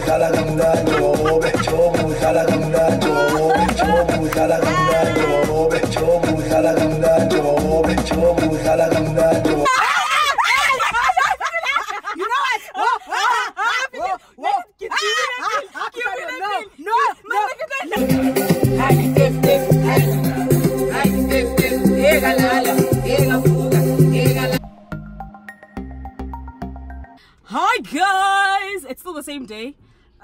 Hi guys, it's still the same day.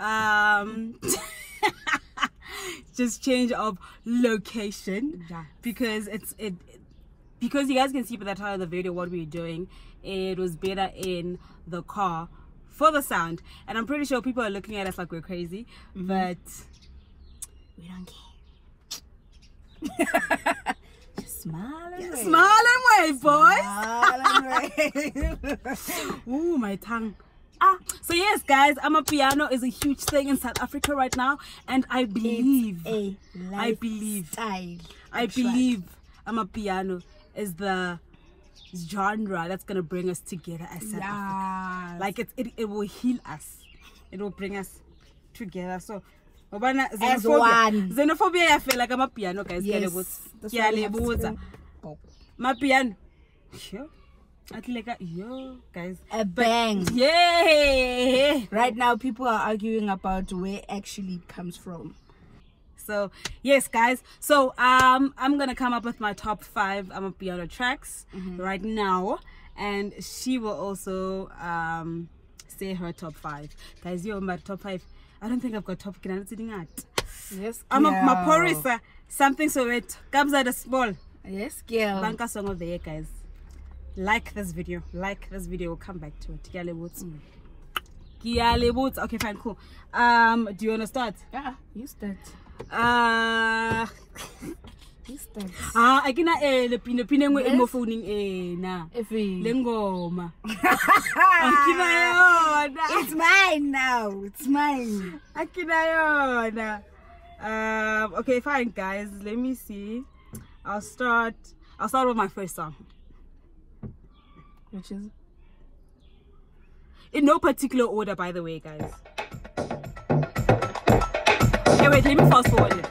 Just change of location, because because you guys can see by the title of the video what we're doing. It was better in the car for the sound, and I'm pretty sure people are looking at us like we're crazy, but we don't care. Just smile and wave. Smile and wave, boys. Smile and wave. Ooh, my tongue. So yes guys, Amapiano is a huge thing in South Africa right now, and I believe Amapiano is the genre that's gonna bring us together as South Africa. Like it will heal us, it will bring us together. So as one. Xenophobia, I feel like Amapiano, guys. Yes, Mapiano. Sure. Yo, guys, a bang. Yay! Right now people are arguing about where actually it comes from. So yes guys, so I'm gonna come up with my top 5 Amapiano tracks right now, and she will also say her top 5. Guys, yo, my top 5, I don't think I've got top. Can I sitting at? Yes, I'm my Porisa, something so it comes out a small. Yes, girl. Banka song of the year, guys. Like this video, we'll come back to it. Okay, fine, cool. Do you want to start? Yeah, you start. You start. I can le pine mo phoning na. Lengoma. It's mine now. It's mine. Okay, fine guys. Let me see. I'll start with my first song. Which is in no particular order, by the way, guys. Okay, wait, let me fast forward it.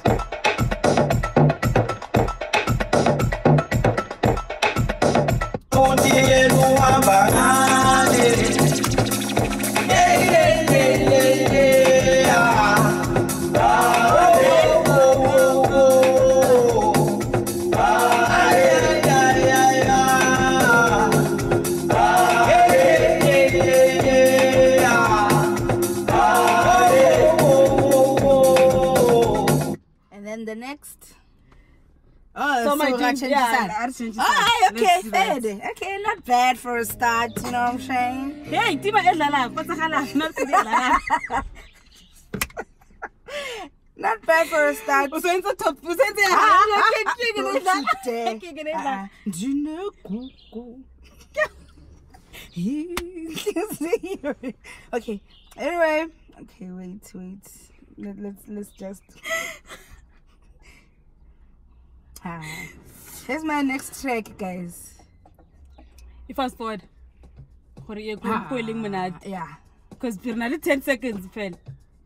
The next. So my okay, fair. Okay, not bad for a start, you know what I'm saying? Hey, not bad for a start. Okay, anyway. Okay, wait. Let's just here's my next track, guys. You fast forward. Yeah. Because we're not 10 seconds, friend.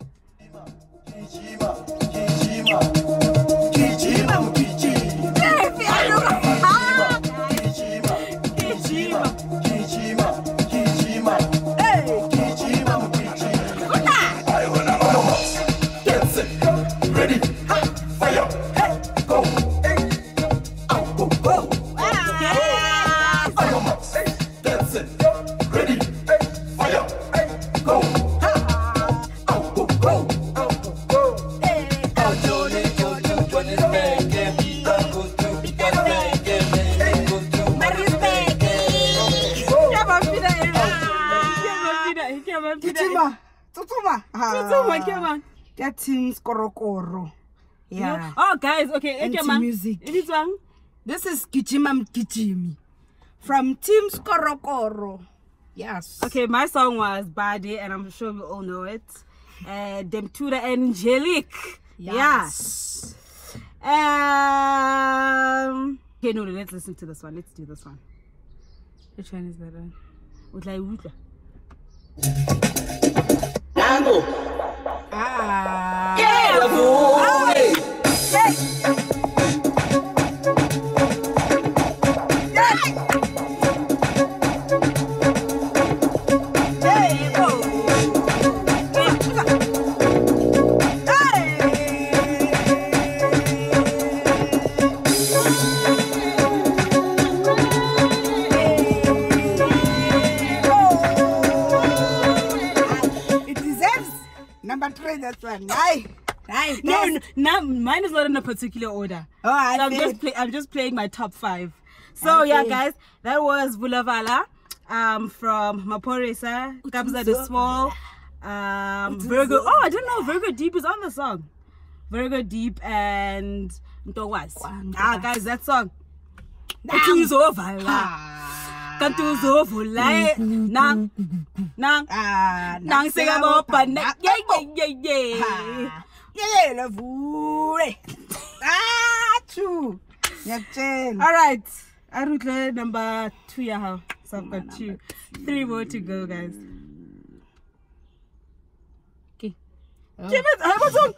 That Team Skorokoro. Yeah. Oh, guys, okay. Music. This is Gijima Mgijimi from Team Skorokoro. Yes. Okay, my song was Bade, and I'm sure we all know it. Demtura Angelique. Yes. Okay, no, let's listen to this one. Let's do this one. Which one is that one? Utla. Tango. Number 3, that's one. No, mine is not in a particular order. Oh, I'm just playing my top 5. So yeah, guys, that was Vulavala from Maphorisa, Kabza De Small, Virgo. Oh, I didn't know Virgo Deep is on the song. Virgo Deep and Ntogwaz. Guys, that song. True. All right, Arutle number 2. Yeah, so I've got 2, 3 more to go, guys. Okay. Give it. What's on?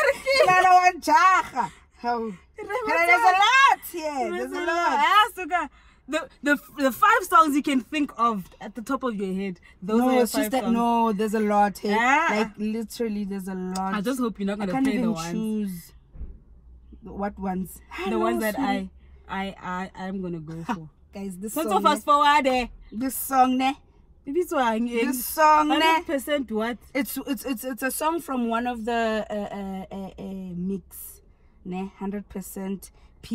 There's a lot here. There's a lot. The 5 songs you can think of at the top of your head. Those are your 5 songs. No, there's a lot here. Like literally, there's a lot. I just hope you're not gonna play the ones. Choose what ones? The ones that I'm gonna go for. Guys, this song. So fast forward there. This song, ne? This song, 100% what? It's a song from one of the mix, ne? 100%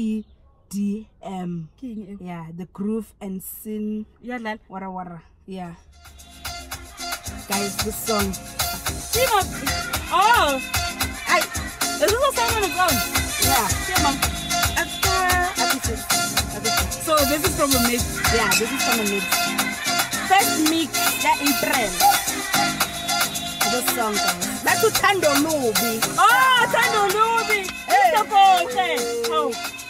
PDM. Yeah, the groove and sin. Yeah, lal. Wara. Yeah. Guys, this song. Oh, is this a song on its own? Yeah. So this is from a mix. Yeah, this is from a mix. First mix, that in trend. This song, guys. That's Thando Lubi. Oh, Thando Lubi. It's the ball.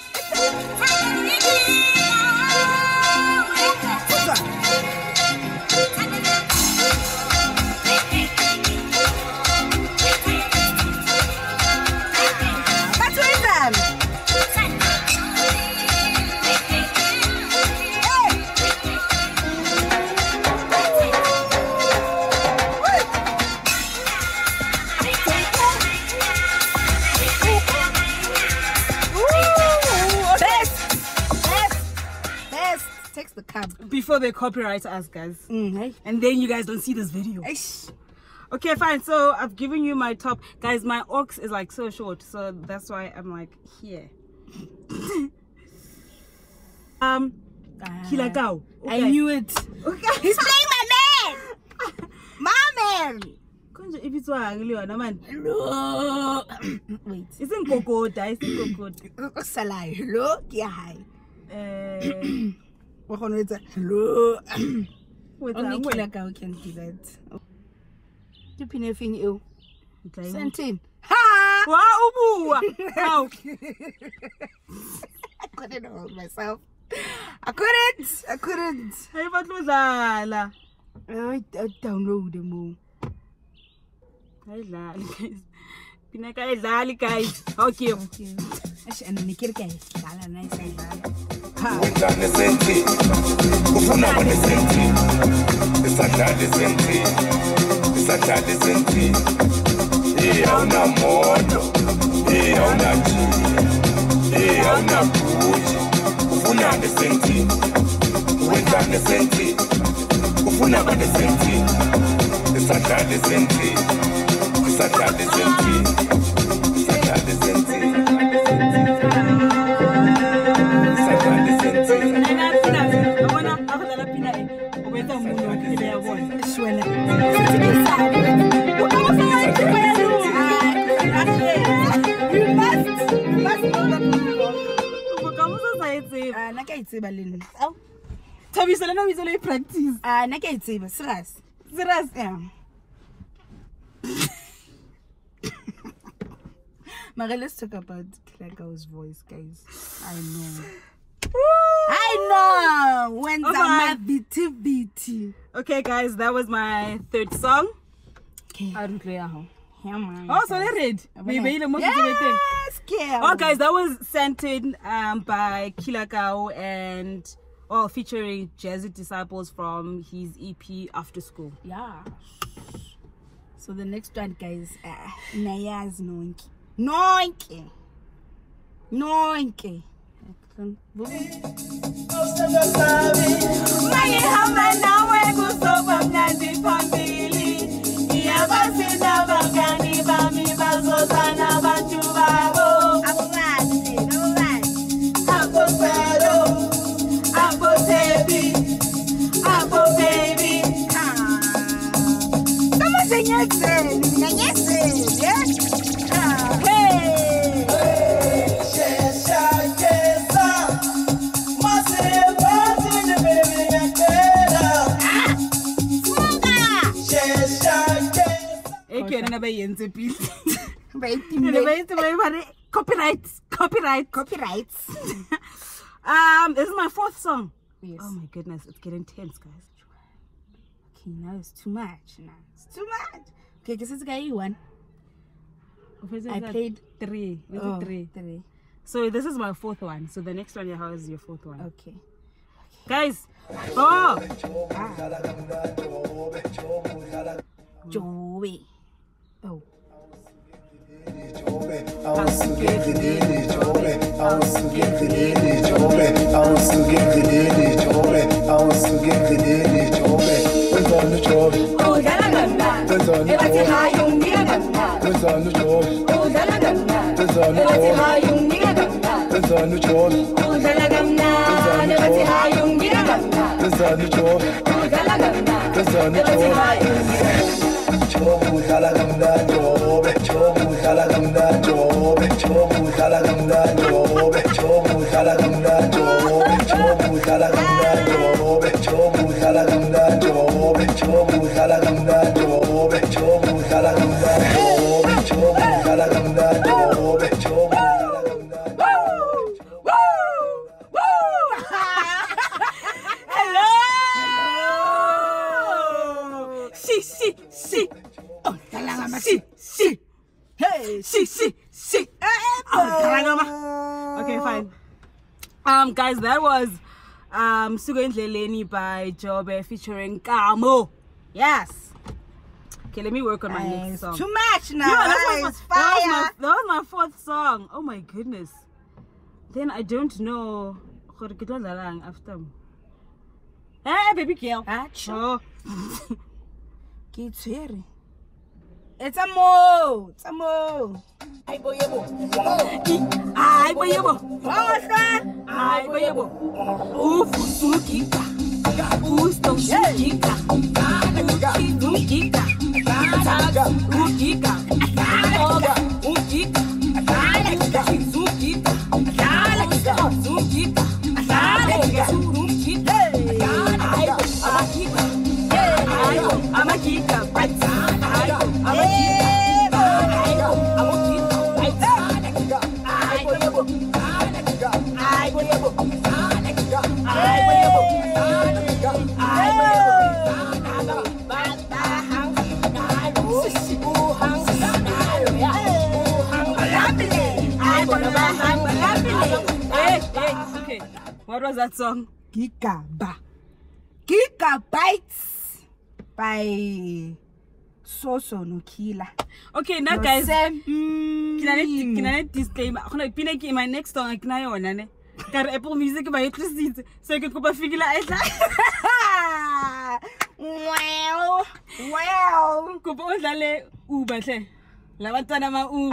Before they copyright us, guys. And then you guys don't see this video. Okay, fine. So I've given you my top. Guys, my aux is like so short, so that's why I'm like here. Kilakau. I knew it. Okay. He's playing my man. My man. If it's man. Hello. Wait. It's in Kokota. It's in Kokota. Salai. Hello. Yeah. Hello. Only Kilakau can do that. You pin a thing you. Sentin. Ha! Wow, how? I couldn't hold myself. I couldn't. Hey, what was that? I download them all. Pinaka is guys. Okay. And the Nikki guys. Nice. Wenzane senti, ufuna bane senti, isadlali senti, awuna moto, awuna ji, awuna buji, ufuna bane senti, wenzane senti, ufuna bane senti, isadlali senti. Practice. Yeah. Mara, let's talk about Kilakau's voice, guys. I know. When the okay, guys, that was my 3rd song. Okay. Oh, so they read. Yes, oh, guys, that was sent in by Kilakau and featuring Jazzy Disciples from his EP After School. Yeah. So the next one, guys, Nayaz Noinke. Noinke. Yes, yeah. Copyrights. This is my 4th song. Yes. Oh my goodness, it's getting tense, guys. Okay, now it's too much. It's too much. Okay, this is guy one. I played 3. Oh, 3. 3. So this is my 4th one. So the next one, how is your 4th one? Okay. Guys. Oh. Joey. Oh. Okay, fine. Guys, that was Sugo Indleleni by Jobe featuring Kamo. Yes. Okay, let me work on my next song. Too much now. That was my 4th song. Oh my goodness. Then I don't know. After. Hey, baby girl. Oh. It's a mo. Ay boyebo. Ufusukika. Ustosukika. Ukika. Ukika. Okay, what was that song? Gigabytes by Soso Nokila. Okay, now guys, can I disclaimer? My next song, I can Apple Music by electricity, so I can go figure it out. Well. Kupo dale ubatle. La bantwana ma u.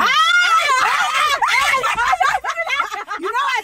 You know what?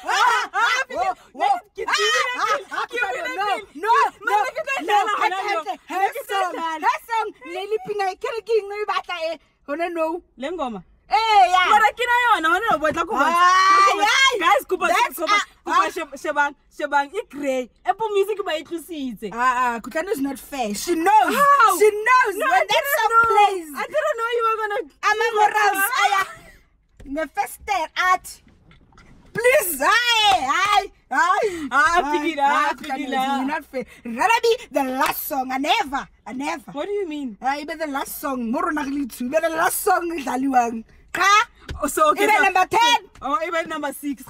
Shebang, Ikre, Apple Music by electricity. Kutano is not fair. She knows. How? She knows no, when that song plays. I didn't know you were gonna. I'm a moral. Nefeste art. Please, you're not fair. Rather be the last song, and never. What do you mean? I be the last song. Moro naglitu. Be the last song. Daliwang. So okay. Even number 10. Oh, even number 6.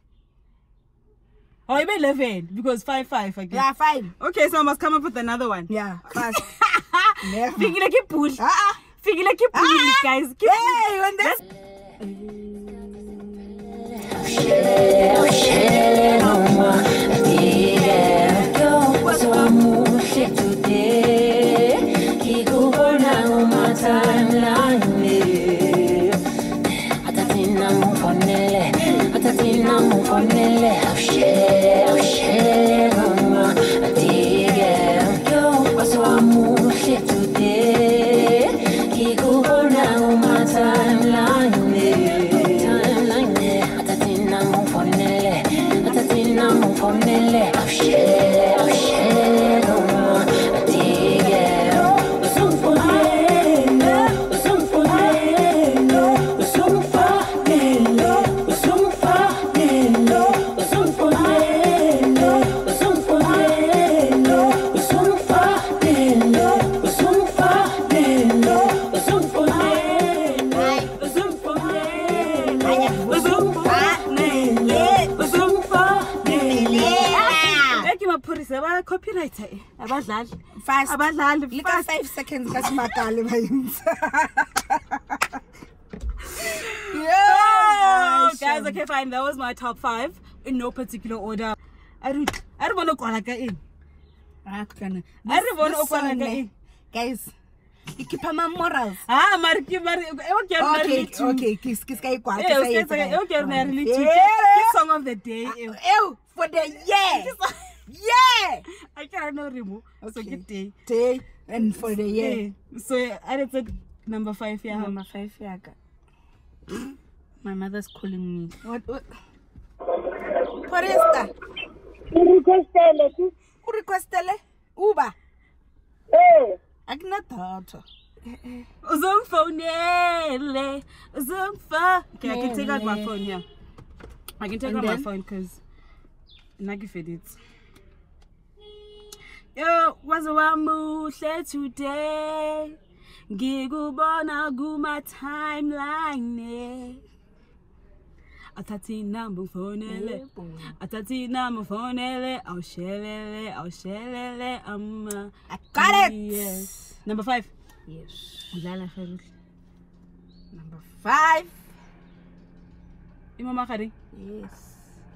Or even 11 because 5 again. Yeah, 5. Okay, so I must come up with another one. Yeah, fast. Figure like a push. Figure like a push, guys. Hey, when that's. Today, Copywriter. Fast. 5 seconds. Guys, okay, fine. That was my top 5 in no particular order. I don't want to call in. Guys, you keep my morals. Okay. Song of the day. For the year. Yeah, I cannot remove. Okay. So good day and for the year. So I said number 5. Yeah, number 5. Yeah. My mother's calling me. What? Foresta. Requestele. Uber. Hey. Agnata. Uzumfonele. Okay, I can take out my phone here. I can take out my phone because Nagifed it. Yo, wamuhle today. Ngikubona kuma timeline. Atati number fonele. Aushelele. I got it. Yes. Number 5. Yes. Number 5. Imama Khari. Yes.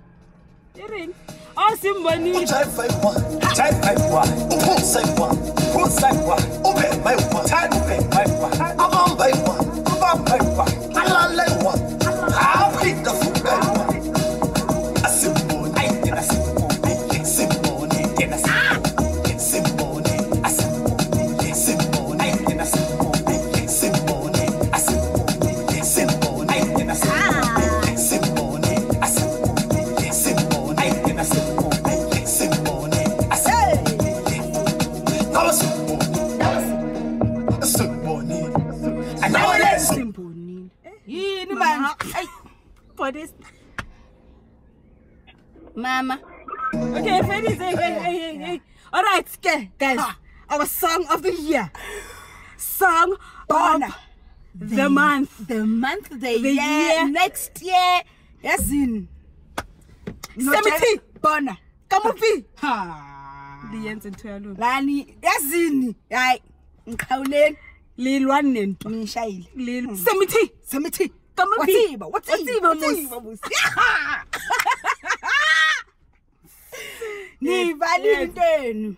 Oh, Simbani. Type 5-1, type 5-1, open side 1, open side 1, open my 1, type open my 1, above by 1, above my 1, alala 1, I'll hit the food by 1. A Simboni, I did a Simboni, Simboni, then a Simboni, Simboni, a Simboni, Simboni, I did a Simboni, Simboni, a Simboni, Simboni, I did a Simboni, Simboni, a Simboni, Simboni, I did a Simboni, I said, that was Simboni, and now it is Simboni. For this. Mama. Okay, hey. All right, guys. Our song of the year. Song of the month. The month, the year, next year. Yes, in. Semiti. Bona. Kamupi. Ha. Liyenze ntwalo. Lani. Yes, in. Ay. Nkawulen. Lilwane nto. Nishayile. Semiti. Kamupi. What's even? Ni validenu.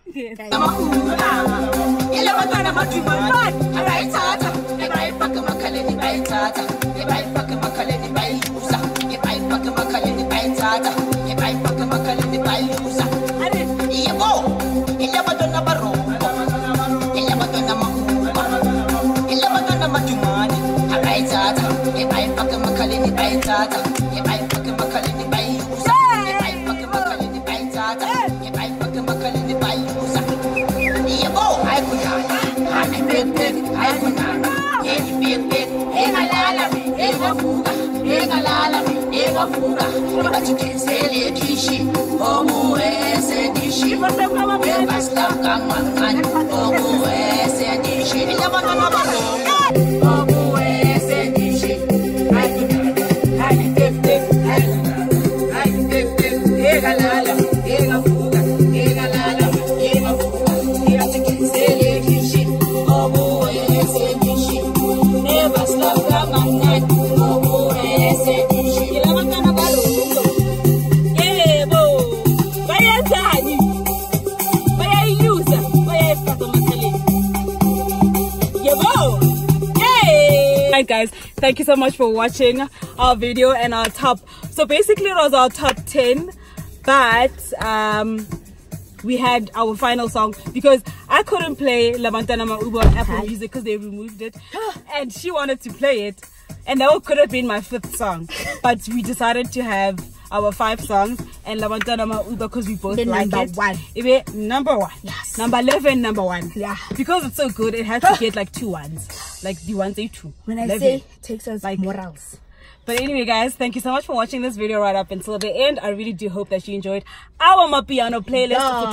Guys, thank you so much for watching our video and our top. So basically it was our top 10, but we had our final song, because I couldn't play Labantana Mauba on Apple Music because they removed it, and she wanted to play it, and that could have been my 5th song, but we decided to have our 5 songs, and Labantana Mauba because we both like it. Number 1. Yes. Number 11, number 1. Yeah. Because it's so good, it has to get like 2 ones. Like the 1-2. When I 11. say it takes us like morals. But anyway, guys, thank you so much for watching this video right up until the end. I really do hope that you enjoyed our Mapiano playlist for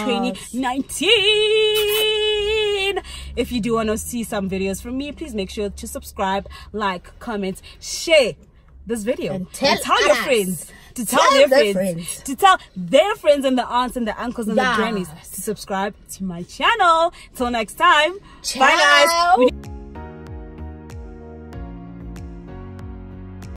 2019. If you do want to see some videos from me, please make sure to subscribe, like, comment, share this video, and tell your friends, to tell their friends, to tell their friends and the aunts and the uncles and the grannies to subscribe to my channel. Till next time, bye guys.